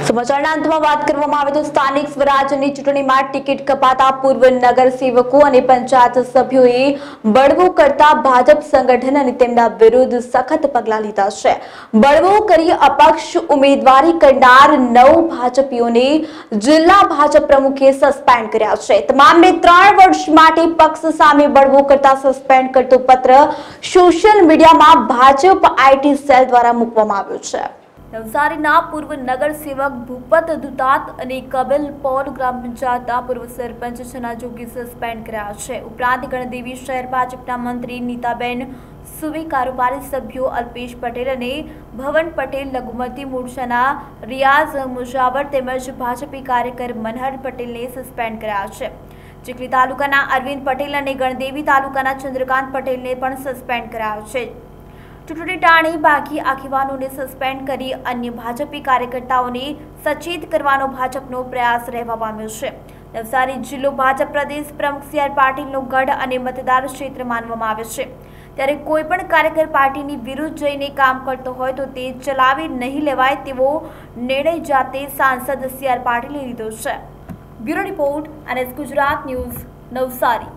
સમાચારના અંતમાં વાત કરવામાં આવે તો સ્થાનિક સ્વરાજ્યની ચૂંટણીમાં ટિકિટ કપાતા પૂર્વ નગરસેવકો અને પંચાયત સભ્યોએ બળવો કરતા ભાજપ સંગઠન અને તેમના વિરુદ્ધ સખત પગલાં લીધા છે। બળવો કરી અપક્ષ ઉમેદવારી કરનાર 9 ભાજપીઓને જિલ્લા ભાજપ પ્રમુખે સસ્પેન્ડ કર્યા છે। તમામને 3 વર્ષ માટે પક્ષ સામે બળવો કરતા સસ્પેન્ડ કરતો પત્ર સોશિયલ મીડિયામાં ભાજપ આઈટી સેલ દ્વારા મૂકવામાં આવ્યો છે। નવસારીના પૂર્વ નગરસેવક ભૂપત દુતાત અને કબીલ પૌર ગ્રામ પંચાયતના પૂર્વ સરપંચ છના જોગી સસ્પેન્ડ કર્યા છે। ઉપરાંત ગણદેવી શહેર ભાજપના મંત્રી નીતાબેન સુવી, કારોબારી સભ્યો અલ્પેશ પટેલ અને ભવન પટેલ, લઘુમતી મોરચાના રિયાઝ મુજાવર તેમજ ભાજપી કાર્યકર મનહર પટેલને સસ્પેન્ડ કર્યા છે। ચીખલી તાલુકાના અરવિંદ પટેલ અને ગણદેવી તાલુકાના ચંદ્રકાંત પટેલને પણ સસ્પેન્ડ કર્યા છે। ચૂંટણી ટાણી બાકી આગેવાનોને સસ્પેન્ડ કરી અન્ય ભાજપી કાર્યકર્તાઓને સચેત કરવાનો ભાજપનો પ્રયાસ રહેવા પામ્યો છે। નવસારી જિલ્લો ભાજપ પ્રદેશ પ્રમુખ સી આર પાટીલનો ગઢ અને મતદાર ક્ષેત્ર માનવામાં આવે છે, ત્યારે કોઈપણ કાર્યકર પાર્ટીની વિરુદ્ધ જઈને કામ કરતો હોય તો તે ચલાવી નહીં લેવાય તેવો નિર્ણય જાતે સાંસદ સી આર પાટીલે લીધો છે। Bureau report NS Gujarat news, Navsari.